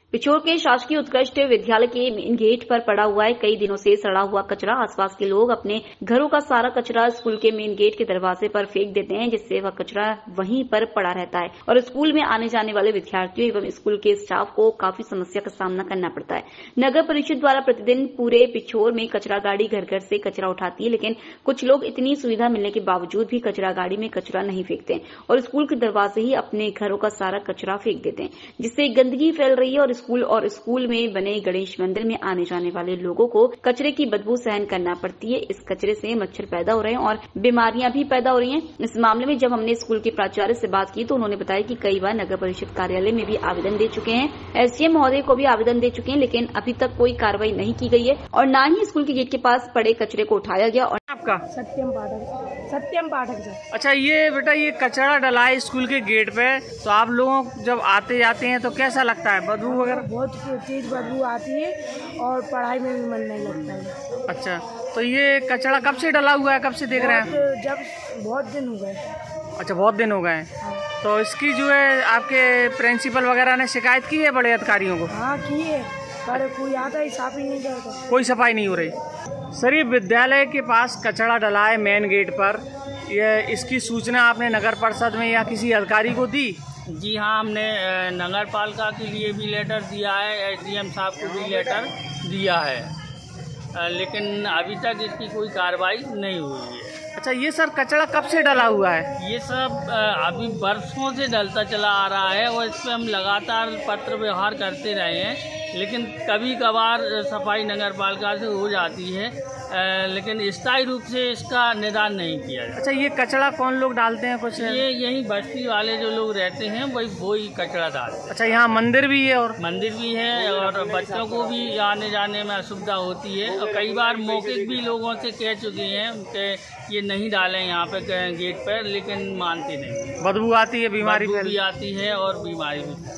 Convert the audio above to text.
पिछोर के शासकीय उत्कृष्ट विद्यालय के मेन गेट पर पड़ा हुआ है कई दिनों से सड़ा हुआ कचरा। आसपास के लोग अपने घरों का सारा कचरा स्कूल के मेन गेट के दरवाजे पर फेंक देते हैं, जिससे वह कचरा वहीं पर पड़ा रहता है और स्कूल में आने जाने वाले विद्यार्थियों एवं स्कूल के स्टाफ को काफी समस्या का सामना करना पड़ता है। नगर परिषद द्वारा प्रतिदिन पूरे पिछोर में कचरा गाड़ी घर घर से कचरा उठाती है, लेकिन कुछ लोग इतनी सुविधा मिलने के बावजूद भी कचरा गाड़ी में कचरा नहीं फेंकते और स्कूल के दरवाजे ही अपने घरों का सारा कचरा फेंक देते हैं, जिससे गंदगी फैल रही है और स्कूल में बने गणेश मंदिर में आने जाने वाले लोगों को कचरे की बदबू सहन करना पड़ती है। इस कचरे से मच्छर पैदा हो रहे हैं और बीमारियां भी पैदा हो रही हैं। इस मामले में जब हमने स्कूल के प्राचार्य से बात की तो उन्होंने बताया कि कई बार नगर परिषद कार्यालय में भी आवेदन दे चुके हैं, एसडीएम महोदय को भी आवेदन दे चुके हैं, लेकिन अभी तक कोई कार्रवाई नहीं की गई है और न ही स्कूल के गेट के पास पड़े कचरे को उठाया गया। और आपका सत्यम पाठक सर। अच्छा, ये बेटा ये कचरा डला है स्कूल के गेट पे, तो आप लोग जब आते जाते हैं तो कैसा लगता है? बदबू वगैरह बहुत तेज बदबू आती है और पढ़ाई में भी मन नहीं लगता है। अच्छा, तो ये कचरा कब से डला हुआ है, कब से देख रहे हैं? जब बहुत दिन हो गए। अच्छा, बहुत दिन हो गए हैं। हाँ। तो इसकी जो है आपके प्रिंसिपल वगैरह ने शिकायत की है बड़े अधिकारियों को? हाँ की है, पर कोई आता ही साफ ही नहीं करता। कोई सफाई नहीं हो रही। सर, ये विद्यालय के पास कचरा डला है मेन गेट पर, ये इसकी सूचना आपने नगर परिषद में या किसी अधिकारी को दी? जी हाँ, हमने नगर पालिका के लिए भी लेटर दिया है, एसडीएम साहब को भी लेटर दिया है, लेकिन अभी तक इसकी कोई कार्रवाई नहीं हुई है। अच्छा, ये सर कचरा कब से डला हुआ है? ये सब अभी बरसों से डलता चला आ रहा है और इस पर हम लगातार पत्र व्यवहार करते रहे हैं, लेकिन कभी कभार सफाई नगर पालिका से हो जाती है, लेकिन स्थायी रूप से इसका निदान नहीं किया जाता। अच्छा, ये कचरा कौन लोग डालते हैं? कुछ ये यही बस्ती वाले जो लोग रहते हैं वही कचरा डालते हैं। अच्छा, यहाँ मंदिर भी है? और मंदिर भी है और बच्चों को भी आने जाने में असुविधा होती है और कई बार मौखिक भी लोगों से कह चुके हैं कि ये नहीं डालें यहाँ पे गेट पर, लेकिन मानते नहीं। बदबू आती है, बीमारी भी आती है और बीमारी भी।